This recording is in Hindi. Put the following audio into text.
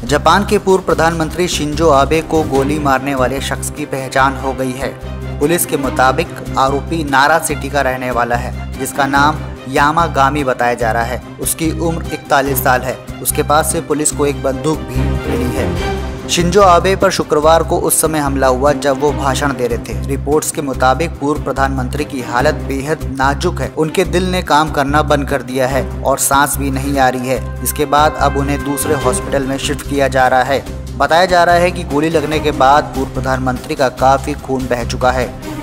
जापान के पूर्व प्रधानमंत्री शिंजो आबे को गोली मारने वाले शख्स की पहचान हो गई है। पुलिस के मुताबिक आरोपी नारा सिटी का रहने वाला है, जिसका नाम यामागामी बताया जा रहा है। उसकी उम्र 41 साल है। उसके पास से पुलिस को एक बंदूक भी मिली है। शिंजो आबे पर शुक्रवार को उस समय हमला हुआ जब वो भाषण दे रहे थे। रिपोर्ट्स के मुताबिक पूर्व प्रधानमंत्री की हालत बेहद नाजुक है। उनके दिल ने काम करना बंद कर दिया है और सांस भी नहीं आ रही है। इसके बाद अब उन्हें दूसरे हॉस्पिटल में शिफ्ट किया जा रहा है। बताया जा रहा है कि गोली लगने के बाद पूर्व प्रधानमंत्री का काफी खून बह चुका है।